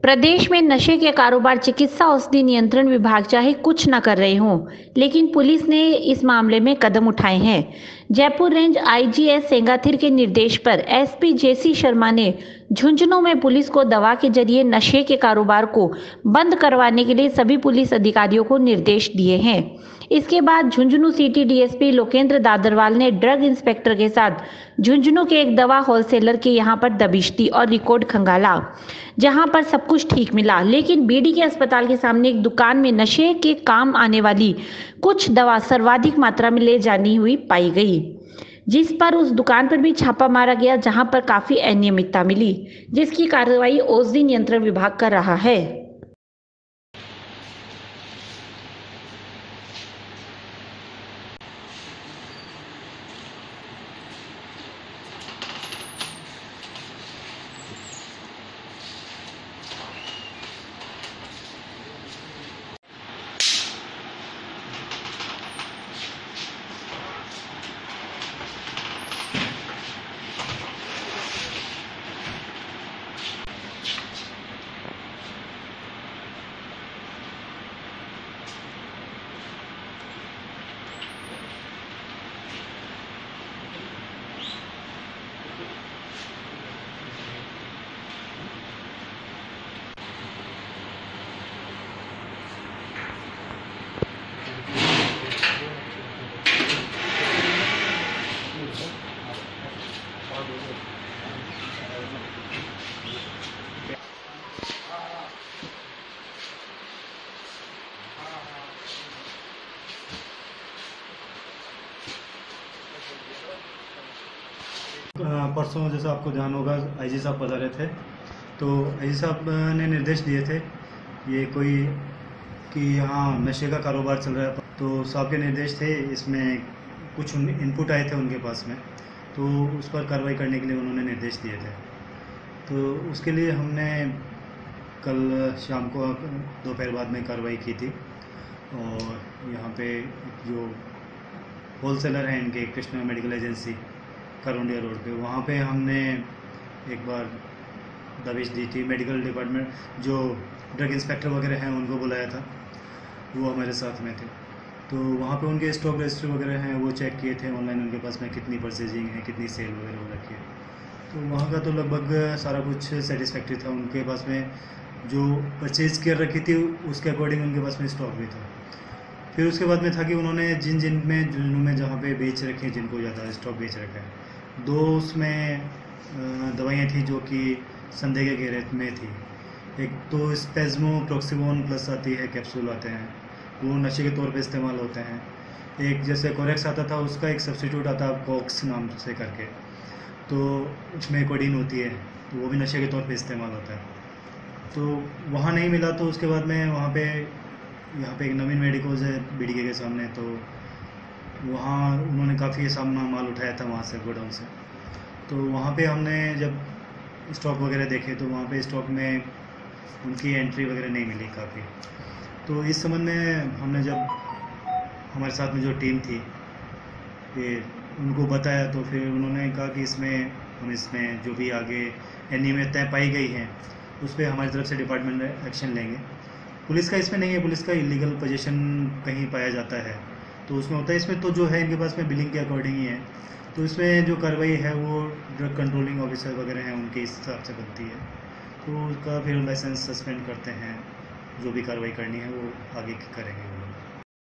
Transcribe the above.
प्रदेश में नशे के कारोबार चिकित्सा औषधि नियंत्रण विभाग चाहे कुछ न कर रहे हों, लेकिन पुलिस ने इस मामले में कदम उठाए हैं। जयपुर रेंज आईजीएस सेंगाथिर के निर्देश पर एसपी जेसी शर्मा ने झुंझुनू में पुलिस को दवा के जरिए नशे के कारोबार को बंद करवाने के लिए सभी पुलिस अधिकारियों को निर्देश दिए हैं। इसके बाद झुंझुनू सिटी डीएसपी लोकेंद्र दादरवाल ने ड्रग इंस्पेक्टर के साथ झुंझुनू के एक दवा होलसेलर के यहां पर दबिश दी और रिकॉर्ड खंगाला, जहां पर सब कुछ ठीक मिला। लेकिन बीडी के अस्पताल के सामने एक दुकान में नशे के काम आने वाली कुछ दवा सर्वाधिक मात्रा में ले जानी हुई पाई गई, जिस पर उस दुकान पर भी छापा मारा गया, जहां पर काफी अनियमितता मिली, जिसकी कार्रवाई औषधि नियंत्रण विभाग कर रहा है। परसों जैसा आपको ध्यान होगा आईजी साहब पधारे थे, तो आईजी साहब ने निर्देश दिए थे ये कोई कि यहाँ नशे का कारोबार चल रहा है। तो साहब के निर्देश थे, इसमें कुछ इनपुट आए थे उनके पास में, तो उस पर कार्रवाई करने के लिए उन्होंने निर्देश दिए थे। तो उसके लिए हमने कल शाम को दोपहर बाद में कार्रवाई की थी और यहाँ पे जो होलसेलर हैं इनके Krishna medical agency Karaundia road पे, वहाँ पे हमने एक बार दबिश दी थी। मेडिकल डिपार्टमेंट जो ड्रग इंस्पेक्टर वगैरह हैं उनको बुलाया था, वो हमारे साथ में थे। तो वहाँ पे उनके स्टॉक रजिस्टर वगैरह हैं वो चेक किए थे ऑनलाइन, उनके पास में कितनी परचेजिंग है, कितनी सेल वगैरह हो रखी है। तो वहाँ का तो लगभग सारा कुछ सेटिस्फैक्ट्री था। उनके पास में जो परचेज़ कर रखी थी उसके अकॉर्डिंग उनके पास में स्टॉक भी था। फिर उसके बाद में था कि उन्होंने जिन में झुंझुनू में जहाँ पे बेच रखे हैं, जिनको ज़्यादा स्टॉक बेच रखा है, 2 उसमें दवाइयाँ थी जो कि संदेह के घेरे में थी। एक तो स्पेज़मो प्रोक्सिमोन प्लस आती है, कैप्सूल आते हैं, वो नशे के तौर पे इस्तेमाल होते हैं। एक जैसे कोरेक्स आता था, उसका एक सब्स्टिट्यूट आता है कॉक्स नाम से करके, तो उसमें कोडीन होती है, तो वो भी नशे के तौर पे इस्तेमाल होता है। तो वहाँ नहीं मिला, तो उसके बाद में वहाँ पे यहाँ पे एक नवीन मेडिकोज है बीडीके के सामने, तो वहाँ उन्होंने काफ़ी सामना माल उठाया था वहाँ से, गोडाउन से। तो वहाँ पे हमने जब स्टॉक वगैरह देखे तो वहाँ पे स्टॉक में उनकी एंट्री वगैरह नहीं मिली काफ़ी। तो इस संबंध में हमने जब हमारे साथ में जो टीम थी ये उनको बताया, तो फिर उन्होंने कहा कि इसमें जो भी आगे अनियमितताएँ पाई गई हैं उस पर हमारी तरफ से डिपार्टमेंट एक्शन लेंगे। पुलिस का इसमें नहीं है, पुलिस का इलीगल पोजीशन कहीं पाया जाता है तो उसमें होता है। इसमें तो जो है इनके पास में बिलिंग के अकॉर्डिंग ही है, तो इसमें जो कार्रवाई है वो ड्रग कंट्रोलिंग ऑफिसर वगैरह हैं उनके हिसाब से बनती है। तो उसका फिर लाइसेंस सस्पेंड करते हैं, जो भी कार्रवाई करनी है वो आगे करेंगे।